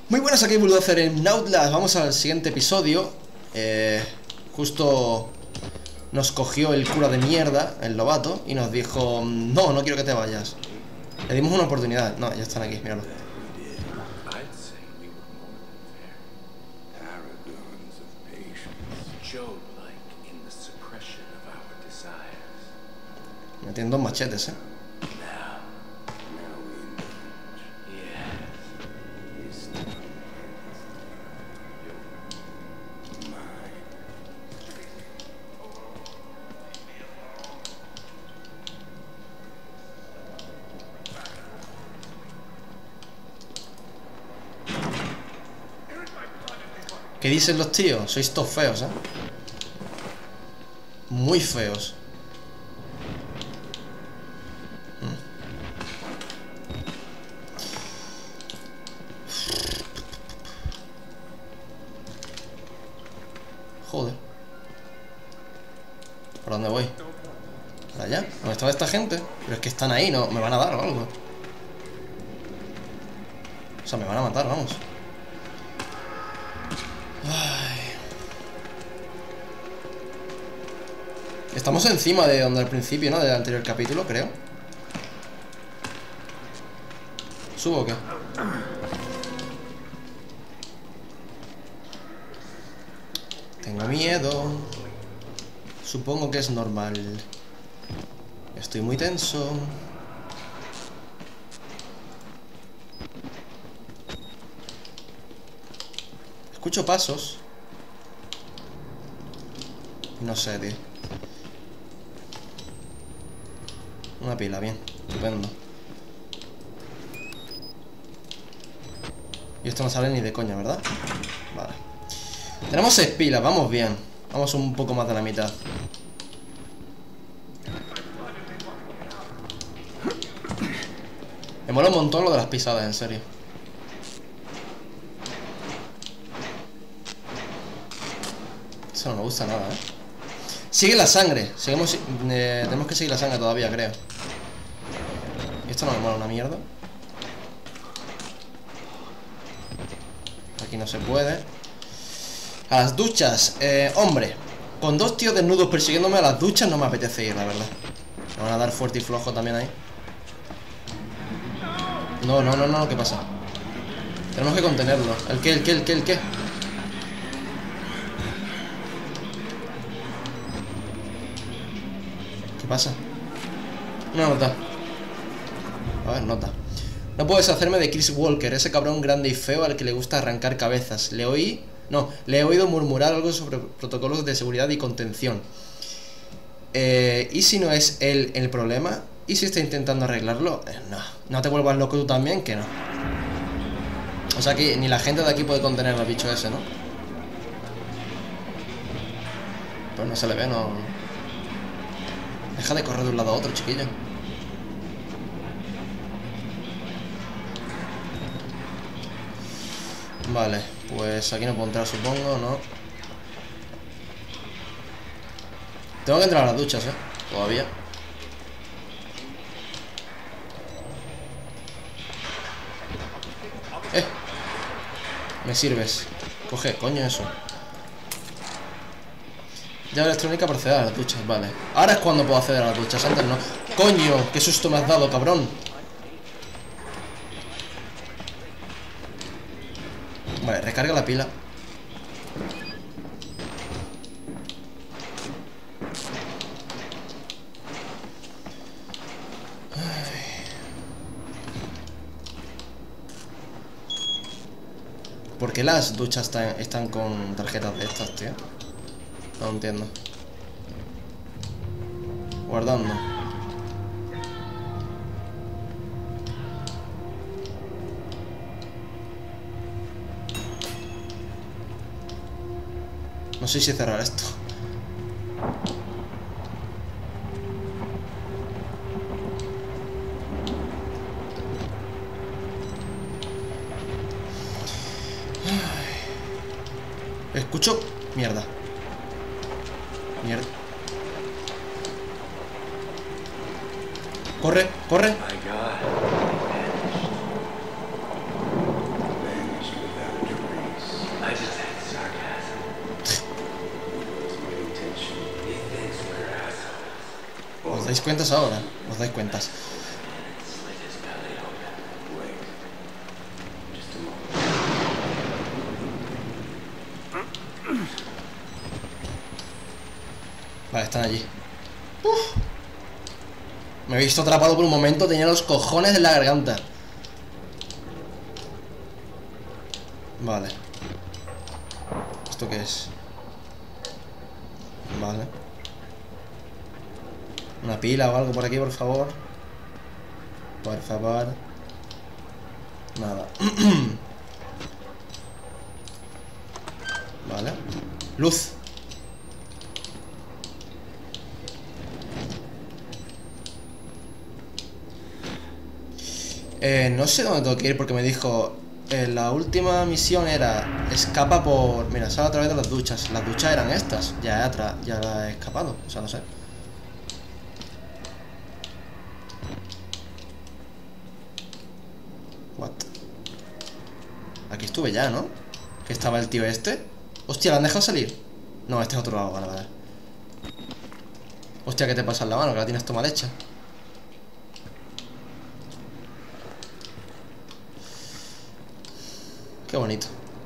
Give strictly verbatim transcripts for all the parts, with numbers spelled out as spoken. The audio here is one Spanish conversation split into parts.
Muy buenas, aquí Bulldozer en Outlast. Vamos al siguiente episodio. eh, Justo nos cogió el cura de mierda, el lobato, y nos dijo: no, no quiero que te vayas. Le dimos una oportunidad. No, ya están aquí, míralo. Me tienen dos machetes, eh. ¿Qué dicen los tíos? Sois todos feos, eh. Muy feos. Joder. ¿Por dónde voy? ¿Para allá? ¿Dónde está esta gente? Pero es que están ahí, ¿no? ¿Me van a dar o algo? O sea, me van a matar, vamos. Ay. Estamos encima de donde al principio, ¿no? Del anterior capítulo, creo. ¿Subo o qué? Tengo miedo. Supongo que es normal. Estoy muy tenso. Escucho pasos. No sé, tío. Una pila, bien. Estupendo. Y esto no sale ni de coña, ¿verdad? Vale. Tenemos seis pilas, vamos bien. Vamos un poco más de la mitad. Me mola un montón lo de las pisadas, en serio. Eso no me gusta nada, ¿eh? Sigue la sangre. Seguimos, eh, tenemos que seguir la sangre todavía, creo. Y esto no me mola una mierda. Aquí no se puede. A las duchas, eh, hombre. Con dos tíos desnudos persiguiéndome a las duchas no me apetece ir, la verdad. Me van a dar fuerte y flojo también ahí. No, no, no, no, ¿qué pasa? Tenemos que contenerlo. ¿El qué, el qué, el qué, el qué? ¿Qué pasa? Una nota. A ver, nota. No puedo deshacerme de Chris Walker, ese cabrón grande y feo al que le gusta arrancar cabezas. Le oí... No, le he oído murmurar algo sobre protocolos de seguridad y contención. Eh, ¿Y si no es él el problema? ¿Y si está intentando arreglarlo? Eh, no, no te vuelvas loco tú también, que no. O sea que ni la gente de aquí puede contener al bicho ese, ¿no? Pues no se le ve, no... Deja de correr de un lado a otro, chiquillo. Vale, pues aquí no puedo entrar, supongo, ¿no? Tengo que entrar a las duchas, ¿eh? Todavía. ¡Eh! Me sirves. Coge, coño, eso. Llave electrónica para acceder a las duchas, vale. Ahora es cuando puedo acceder a las duchas, antes no. ¡Coño! ¡Qué susto me has dado, cabrón! Vale, recarga la pila. ¿Por qué las duchas están, están con tarjetas de estas, tío? No entiendo. Guardando. No sé si cerrar esto. Escucho... Mierda. Mierda. Corre, corre. dais cuentas ahora? ¿Os dais cuentas? Vale, están allí. Uf. Me he visto atrapado por un momento. Tenía los cojones en la garganta. Vale. ¿Esto qué es? Vale. Una pila o algo por aquí, por favor. Por favor. Nada. Vale. Luz. Eh, no sé dónde tengo que ir porque me dijo... Eh, la última misión era... Escapa por... Mira, sale a través de las duchas. Las duchas eran estas. Ya he, atra ya la he escapado. O sea, no sé. What? Aquí estuve ya, ¿no? Que estaba el tío este. Hostia, ¿la han dejado salir? No, este es otro lado, vale, vale. Hostia, ¿qué te pasa en la mano? Que la tienes toda mal hecha. Qué bonito.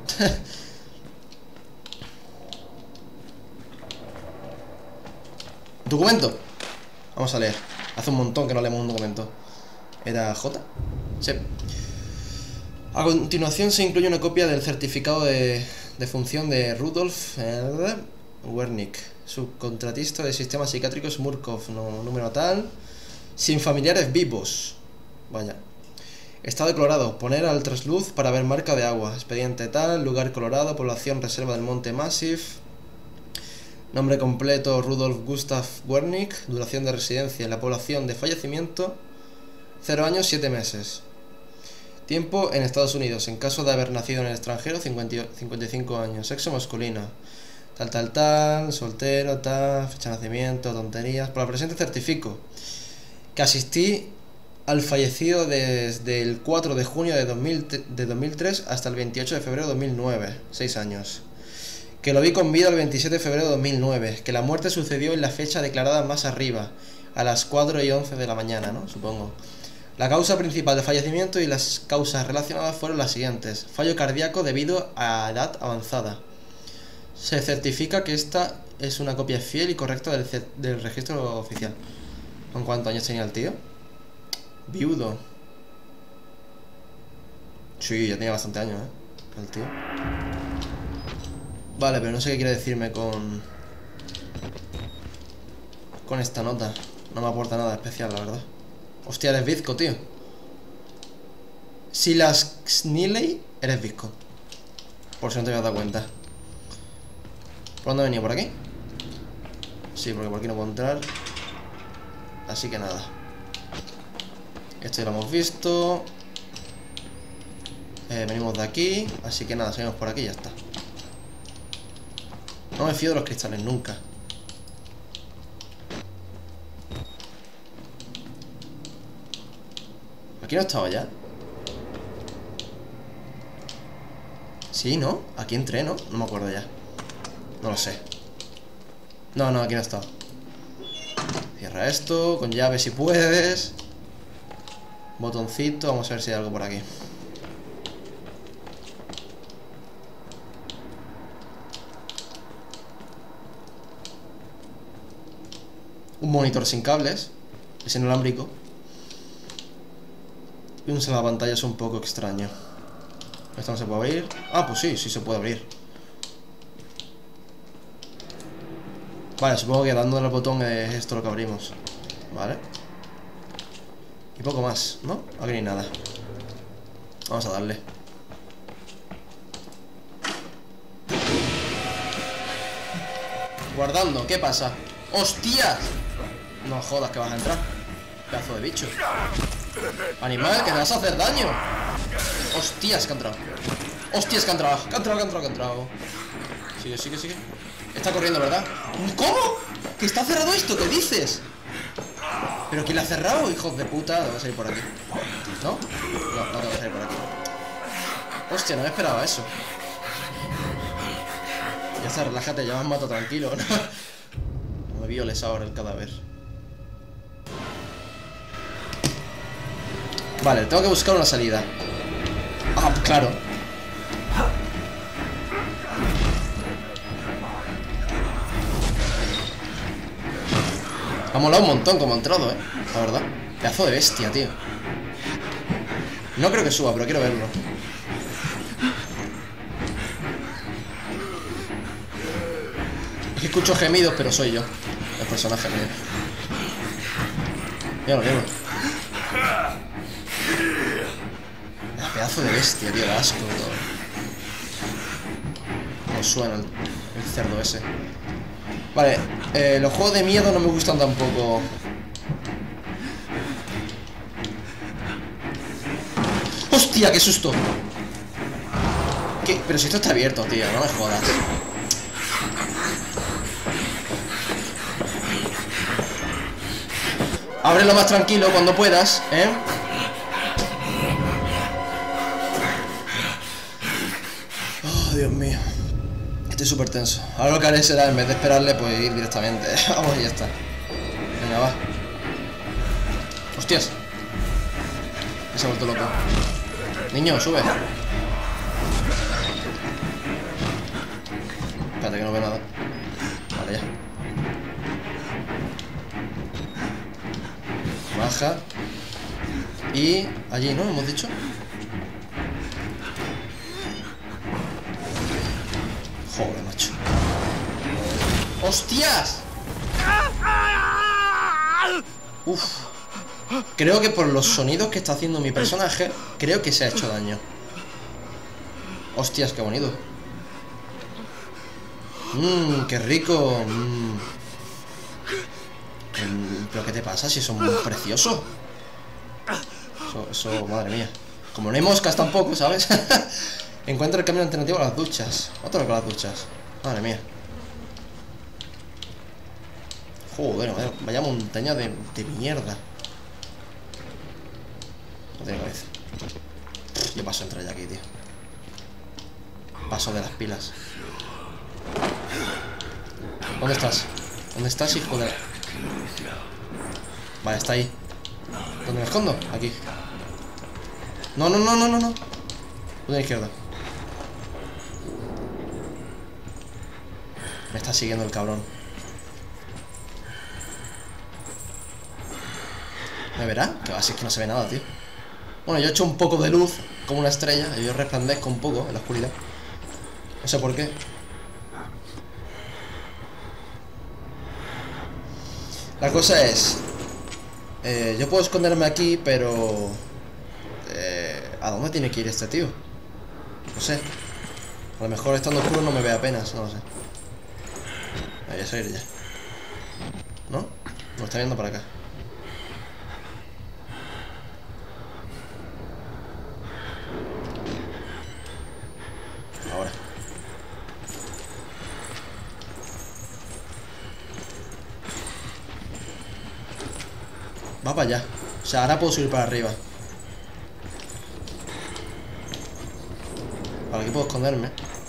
¿Documento? Vamos a leer. Hace un montón que no leemos un documento. ¿Era J? Sí. A continuación se incluye una copia del certificado de, de función de Rudolf eh, Wernick, subcontratista de sistemas psiquiátricos Murkoff, no, número tal, sin familiares vivos. Vaya. Estado de Colorado, poner al trasluz para ver marca de agua. Expediente tal, lugar Colorado, población reserva del Monte Massive. Nombre completo Rudolf Gustav Wernick. Duración de residencia en la población de fallecimiento cero años siete meses. Tiempo en Estados Unidos, en caso de haber nacido en el extranjero, cincuenta y cinco años. Sexo masculino. Tal, tal, tal, soltero, tal, fecha de nacimiento, tonterías. Por la presente certifico que asistí al fallecido desde el cuatro de junio de, dos mil, de dos mil tres hasta el veintiocho de febrero de dos mil nueve, seis años. Que lo vi con vida el veintisiete de febrero de dos mil nueve, que la muerte sucedió en la fecha declarada más arriba, a las cuatro y once de la mañana, ¿no? Supongo. La causa principal del fallecimiento y las causas relacionadas fueron las siguientes. Fallo cardíaco debido a edad avanzada. Se certifica que esta es una copia fiel y correcta del, del registro oficial. ¿Con cuántos años tenía el tío? Viudo. Sí, ya tenía bastante años, ¿eh? El tío. Vale, pero no sé qué quiere decirme con... Con esta nota. No me aporta nada especial, la verdad. Hostia, eres bizco, tío. Si las Sniley, eres bizco. Por si no te habías dado cuenta. ¿Por dónde he venido? ¿Por aquí? Sí, porque por aquí no puedo entrar. Así que nada. Esto ya lo hemos visto. eh, Venimos de aquí. Así que nada, seguimos por aquí y ya está. No me fío de los cristales nunca. ¿Aquí no estaba ya? Sí, ¿no? Aquí entré, ¿no? No me acuerdo ya. No lo sé. No, no, aquí no estaba. Cierra esto, con llave si puedes. Botoncito, vamos a ver si hay algo por aquí. Un monitor sin cables. Es inalámbrico. Y un salvapantallas un poco extraño. Esto no se puede abrir. Ah, pues sí, sí se puede abrir. Vale, supongo que dándole al botón es esto lo que abrimos. Vale. Y poco más, ¿no? Aquí no hay nada. Vamos a darle. Guardando, ¿qué pasa? ¡Hostias! No jodas que vas a entrar. Pedazo de bicho. Animal, que te vas a hacer daño. Hostias, que ha entrado. Hostias, que ha entrado. Que ha entrado, que ha entrado, que ha entrado. Sigue, sigue, sigue. Está corriendo, ¿verdad? ¿Cómo? ¿Que está cerrado esto? ¿Qué dices? ¿Pero quién lo ha cerrado, hijos de puta? Tengo que salir por aquí. ¿No? No, no tengo que salir por aquí. Hostia, no me esperaba eso. Ya está, relájate, ya me has matado tranquilo. No me violes ahora el cadáver. Vale, tengo que buscar una salida. Ah, claro. Ha molado un montón como ha entrado, eh. La verdad. Pedazo de bestia, tío. No creo que suba, pero quiero verlo. Es que escucho gemidos, pero soy yo el personaje mío. Míralo, míralo. Pedazo de bestia, tío, de asco y todo. No suena el, el cerdo ese. Vale, eh, los juegos de miedo no me gustan tampoco. ¡Hostia, qué susto! ¿Qué? Pero si esto está abierto, tío, no me jodas. Ábrelo más tranquilo cuando puedas, ¿eh? Oh, Dios mío. Estoy súper tenso. Ahora lo que haré será, en vez de esperarle, pues ir directamente. Vamos, y ya está. Venga, va. Hostias. Se ha vuelto loco. Niño, sube. Espérate que no veo nada. Vale, ya. Baja. Y allí, ¿no? Hemos dicho. Joder, macho. ¡Hostias! Uf. Creo que por los sonidos que está haciendo mi personaje, creo que se ha hecho daño. Hostias, qué bonito. Mmm, qué rico. Mmm. ¿Pero qué te pasa? Si son muy preciosos. Eso, eso, madre mía. Como no hay moscas tampoco, ¿sabes? Encuentra el camino alternativo a las duchas. Otro con las duchas. Madre mía. Joder, vaya, vaya montaña de, de mierda. No tiene cabeza. Yo paso a entrar ya aquí, tío. Paso de las pilas. ¿Dónde estás? ¿Dónde estás, hijo de la... Vale, está ahí. ¿Dónde me escondo? Aquí. No, no, no, no, no, no. ¿Dónde a la izquierda? Me está siguiendo el cabrón. ¿Me verá? Que va, si es que no se ve nada, tío. Bueno, yo he hecho un poco de luz, como una estrella, y yo resplandezco un poco en la oscuridad. No sé por qué. La cosa es... Eh, yo puedo esconderme aquí, pero... Eh, ¿a dónde tiene que ir este tío? No sé. A lo mejor estando oscuro no me ve apenas, no lo sé. Me voy a salir ya. ¿No? Me está viendo para acá. Ahora. Va para allá. O sea, ahora puedo subir para arriba. Vale, aquí puedo esconderme.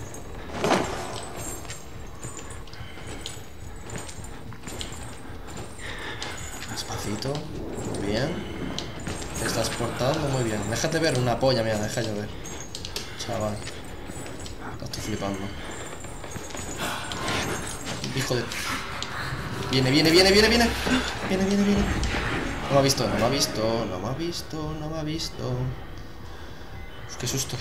Despacito. Muy bien. Te estás portando muy bien. Déjate ver una polla, mira, deja yo ver. Chaval. No estoy flipando. Hijo de... Viene, viene, viene, viene, viene. Viene, viene, viene. No me ha visto, no me ha visto, no me ha visto, no me ha visto. Uf, qué susto.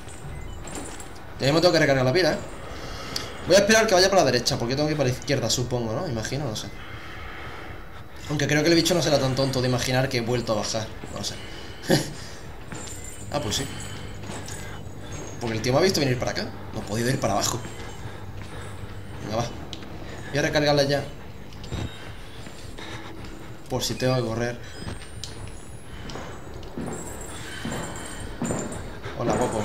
Ya me tengo que recargar la pila, ¿eh? Voy a esperar que vaya para la derecha, porque tengo que ir para la izquierda, supongo, ¿no? Imagino, no sé. Aunque creo que el bicho no será tan tonto de imaginar que he vuelto a bajar. No sé. Ah, pues sí. Porque el tío me ha visto venir para acá. No he podido ir para abajo. Venga, va. Voy a recargarla ya. Por si tengo que correr. Hola, guapo.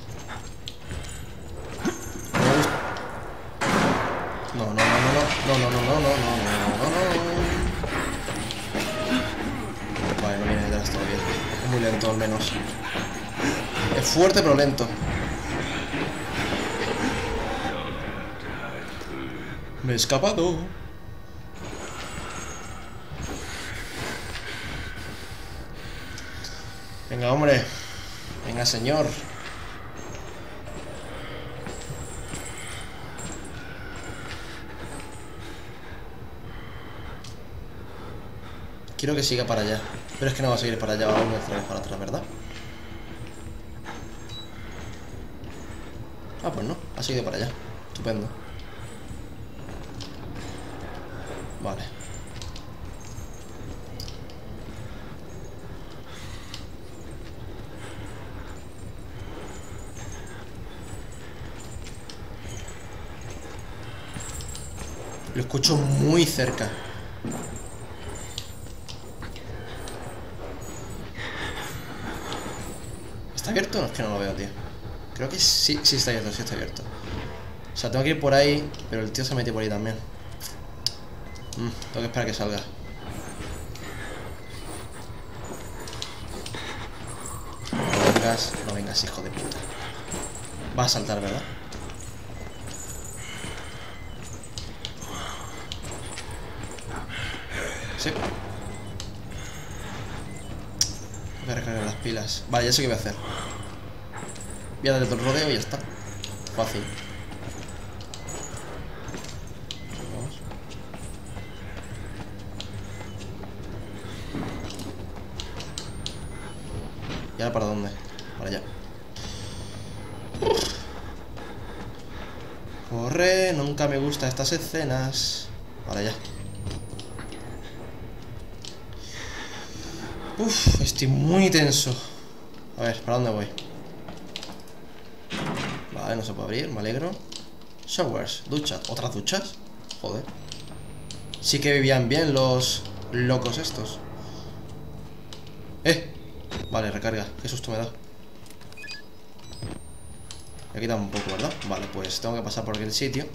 No, no, no, no, no, no, no, muy lento al menos. Es fuerte pero lento. Me he escapado. Venga, hombre. Venga, señor. Quiero que siga para allá. Pero es que no va a seguir para allá, va a volver otra vez para atrás, ¿verdad? Ah, pues no, ha seguido para allá. Estupendo. Vale. Lo escucho muy cerca. ¿Está abierto? No, es que no lo veo, tío. Creo que sí, sí está abierto, sí está abierto. O sea, tengo que ir por ahí, pero el tío se ha metido por ahí también. Mm, tengo que esperar a que salga. No vengas, no vengas, hijo de puta. Va a saltar, ¿verdad? Sí. Voy a recargar las pilas. Vale, ya sé qué voy a hacer. Voy a darle todo el rodeo y ya está. Fácil. Vamos. ¿Y ahora para dónde? Para allá. Corre, nunca me gustan estas escenas. Para allá. Uf, estoy muy tenso. A ver, ¿para dónde voy? Vale, no se puede abrir, me alegro. Showers, duchas, ¿otras duchas? Joder. Sí que vivían bien los locos estos. Eh, vale, recarga, qué susto me da. Me ha quitado un poco, ¿verdad? Vale, pues tengo que pasar por aquel sitio.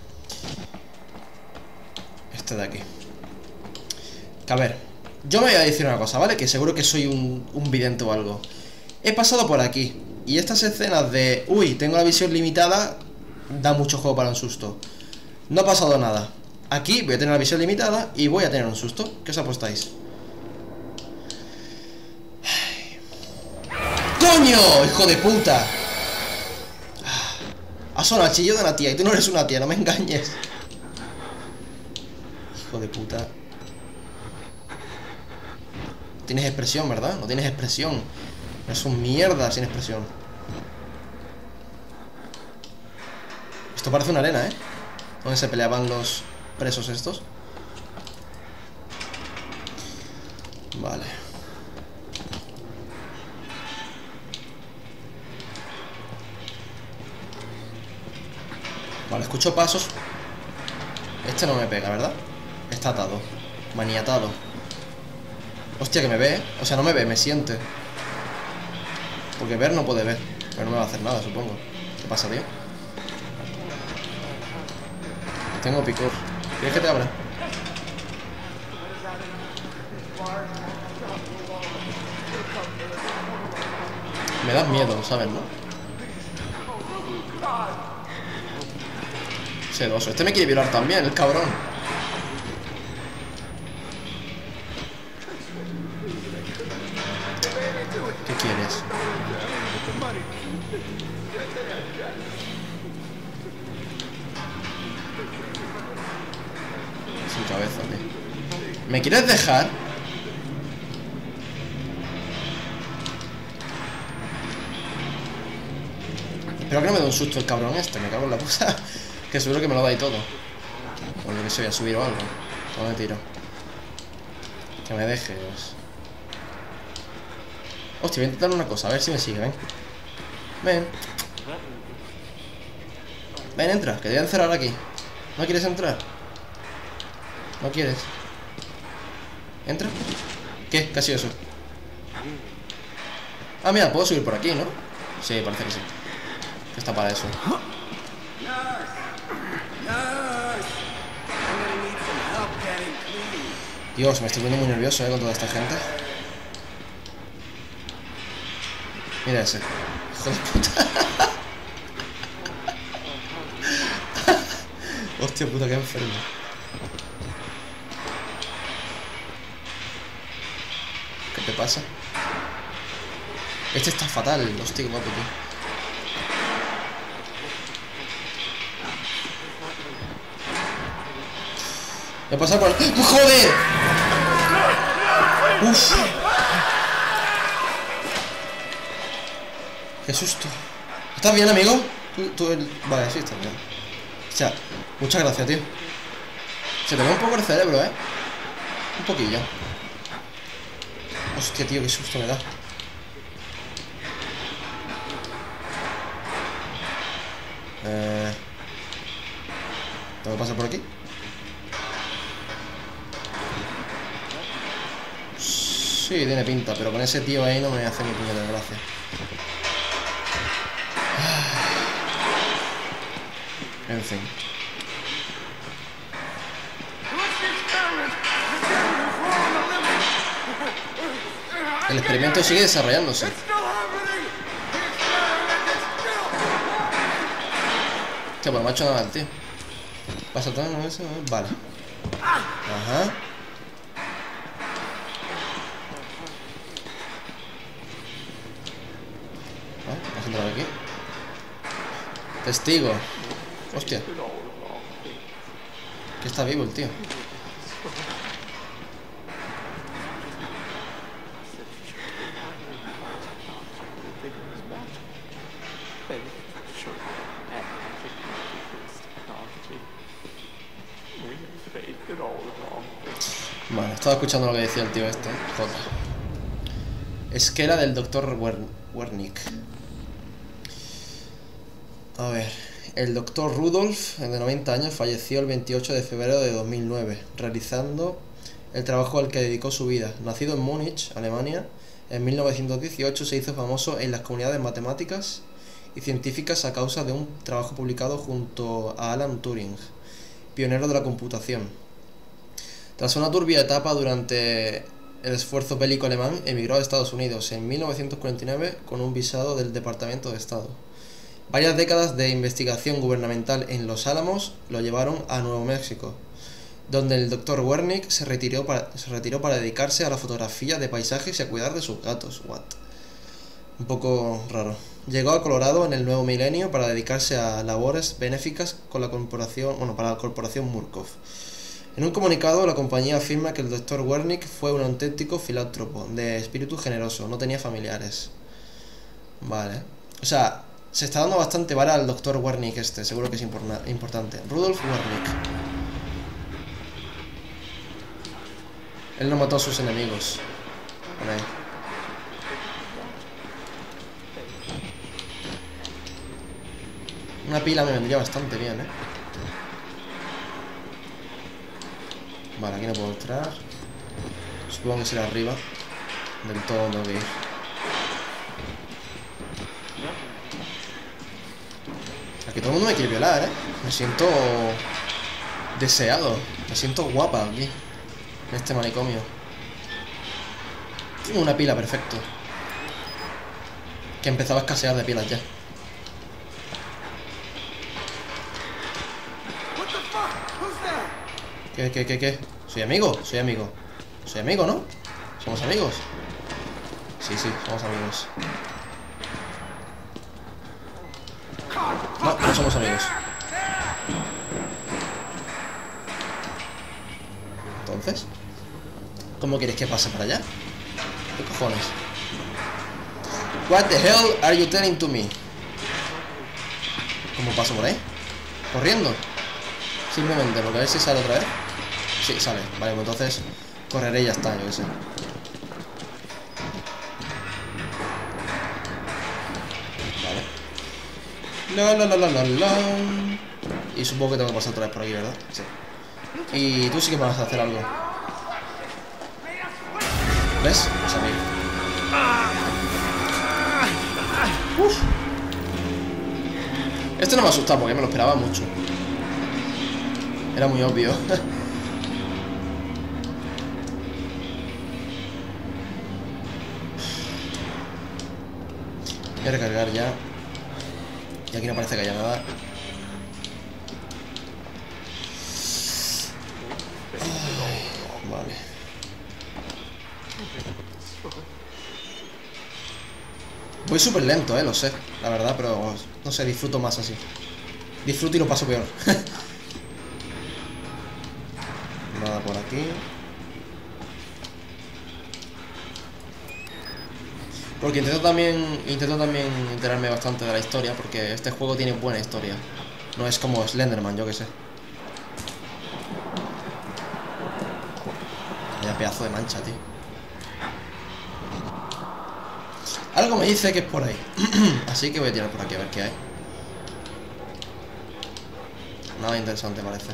Este de aquí. Que a ver, yo me voy a decir una cosa, ¿vale? Que seguro que soy un, un vidente o algo. He pasado por aquí y estas escenas de uy, tengo la visión limitada, da mucho juego para un susto. No ha pasado nada. Aquí voy a tener la visión limitada y voy a tener un susto. ¿Qué os apostáis? ¡Coño! ¡Hijo de puta! Ha sonado el chillo de una tía y tú no eres una tía, no me engañes. Hijo de puta. Tienes expresión, ¿verdad? No tienes expresión. Es un mierda sin expresión. Esto parece una arena, ¿eh? Donde se peleaban los presos estos. Vale. Vale, escucho pasos. Este no me pega, ¿verdad? Está atado. Maniatado. Hostia, que me ve, ¿eh? O sea, no me ve, me siente. Porque ver no puede ver. Pero no me va a hacer nada, supongo. ¿Qué pasa, tío? Tengo picor. ¿Quieres que te abra? Me das miedo, ¿sabes, no? Sedoso. Este me quiere violar también, el cabrón. ¿Qué quieres? Sin cabeza, tío. ¿Me quieres dejar? Espero que no me dé un susto el cabrón este. Me cago en la puta. Que seguro que me lo da y todo. O lo que se voy a subir o algo. ¿Dónde tiro? Que me dejes. Hostia, voy a intentar una cosa. A ver si me sigue, ven. Ven. Ven, entra. Que te voy a encerrar aquí. ¿No quieres entrar? ¿No quieres? ¿Entra? ¿Qué? ¿Qué ha sido eso? Ah, mira, puedo subir por aquí, ¿no? Sí, parece que sí. Que está para eso. Dios, me estoy poniendo muy nervioso, ¿eh? Con toda esta gente. Mira ese. Hijo de puta. Hostia puta, qué enfermo. ¿Qué te pasa? Este está fatal. Hostia, qué guapo, tío. Voy a pasar por... ¡Joder! ¡Uf! ¡Qué susto! ¿Estás bien, amigo? ¿Tú, tú el... Vale, sí, estás bien. O sea, muchas gracias, tío. Se te ve un poco el cerebro, ¿eh? Un poquillo. Hostia, tío, qué susto me da. Eh... ¿Tengo que pasar por aquí? Sí, tiene pinta, pero con ese tío ahí no me hace ni puñetera gracia. En fin. El experimento sigue desarrollándose. Tío, pues no me ha hecho nada el tío. Pasa todo, ¿no? Eso, vale. Ajá. Vamos a entrar aquí. Testigo. Hostia. Que está vivo el tío. Vale, estaba escuchando lo que decía el tío este. Joder. Es que era del doctor Wernicke. A ver. El doctor Rudolf, de noventa años, falleció el veintiocho de febrero de dos mil nueve, realizando el trabajo al que dedicó su vida. Nacido en Múnich, Alemania, en mil novecientos dieciocho se hizo famoso en las comunidades matemáticas y científicas a causa de un trabajo publicado junto a Alan Turing, pionero de la computación. Tras una turbia etapa durante el esfuerzo bélico alemán, emigró a Estados Unidos en mil novecientos cuarenta y nueve con un visado del Departamento de Estado. Varias décadas de investigación gubernamental en Los Álamos lo llevaron a Nuevo México, donde el doctor Wernicke se retiró para, se retiró para dedicarse a la fotografía de paisajes y a cuidar de sus gatos. What? Un poco raro. Llegó a Colorado en el nuevo milenio para dedicarse a labores benéficas con la corporación, bueno, para la corporación Murkoff. En un comunicado, la compañía afirma que el doctor Wernicke fue un auténtico filántropo, de espíritu generoso, no tenía familiares. Vale. O sea, se está dando bastante vara al doctor Wernicke este, seguro que es importante. Rudolf Wernicke. Él no mató a sus enemigos. Por ahí. Una pila me vendría bastante bien, ¿eh? Vale, aquí no puedo entrar. Supongo que será arriba. Del todo tengo que ir. Aquí todo el mundo me quiere violar, ¿eh? Me siento deseado. Me siento guapa aquí, en este manicomio. Tengo una pila, perfecto. Que empezaba a escasear de pilas ya. ¿Qué, qué, qué, qué? ¿Soy amigo? Soy amigo. Soy amigo, ¿no? ¿Somos amigos? Sí, sí, somos amigos. No, no somos amigos. Entonces, ¿cómo quieres que pase para allá? ¿Qué cojones? What the hell are you telling to me? ¿Cómo paso por ahí? ¿Corriendo? Simplemente, porque a ver si sale otra vez. Sí, sale. Vale, pues entonces correré y ya está, yo qué sé. La, la, la, la, la, la. Y supongo que tengo que pasar otra vez por aquí, ¿verdad? Sí. Y tú sí que me vas a hacer algo. ¿Ves? Pues a mí. Uf. Este no me ha asustado porque me lo esperaba mucho. Era muy obvio. Voy a recargar ya. Y aquí no parece que haya nada. Ay, vale. Voy súper lento, eh, lo sé, la verdad, pero no sé, disfruto más así. Disfruto y lo paso peor. Nada por aquí. Porque intento también intento también enterarme bastante de la historia, porque este juego tiene buena historia. No es como Slenderman, yo que sé. Vaya pedazo de mancha, tío. Algo me dice que es por ahí. Así que voy a tirar por aquí a ver qué hay. Nada interesante parece.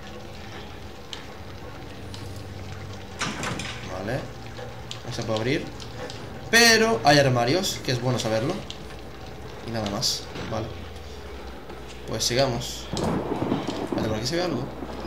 Vale. No se puede abrir. Pero hay armarios, que es bueno saberlo. Y nada más. Vale. Pues sigamos. Vale, ¿por aquí se ve algo?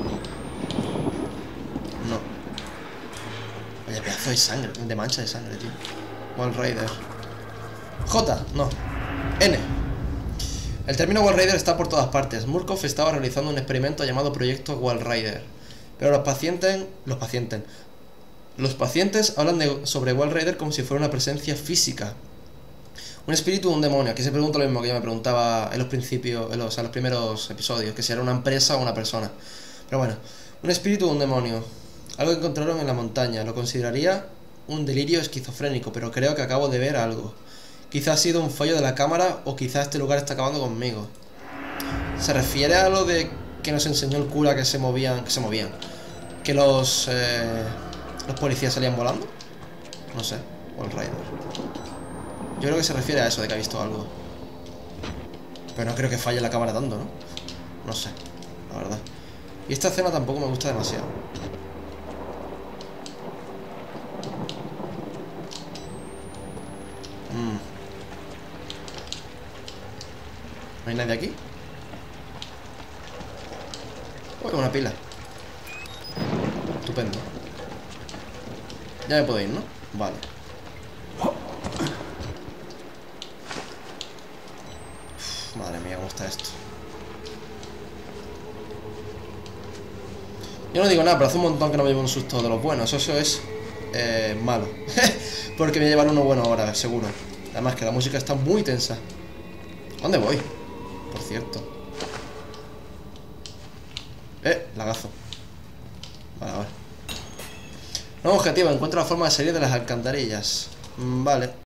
No. Vaya pedazo de sangre, de mancha de sangre, tío. Wall Rider. J, no. N. El término Wall Rider está por todas partes. Murkoff estaba realizando un experimento llamado Proyecto Wall Rider. Pero los pacientes... Los pacientes... Los pacientes hablan de, sobre Wall Rider como si fuera una presencia física. Un espíritu o un demonio. Aquí se pregunta lo mismo que yo me preguntaba en los principios, en los, o sea, en los primeros episodios, que si era una empresa o una persona. Pero bueno, un espíritu o un demonio. Algo que encontraron en la montaña. Lo consideraría un delirio esquizofrénico, pero creo que acabo de ver algo. Quizás ha sido un fallo de la cámara o quizás este lugar está acabando conmigo. ¿Se refiere a lo de que nos enseñó el cura que se movían, que se movían? Que los... Eh, ¿Los policías salían volando? No sé, Wall Rider. Yo creo que se refiere a eso, de que ha visto algo. Pero no creo que falle la cámara tanto, ¿no? No sé, la verdad. Y esta escena tampoco me gusta demasiado. Mm. ¿No hay nadie aquí? Uy, una pila. Estupendo. Ya me puedo ir, ¿no? Vale. Uf, madre mía, cómo está esto. Yo no digo nada, pero hace un montón que no me llevo un susto de los buenos. Eso es eh, malo. Porque me llevan uno bueno ahora, seguro. Además que la música está muy tensa. ¿Dónde voy? Por cierto. Eh, lagazo. Vale, a ver. Nuevo objetivo, encuentra la forma de salir de las alcantarillas. Vale,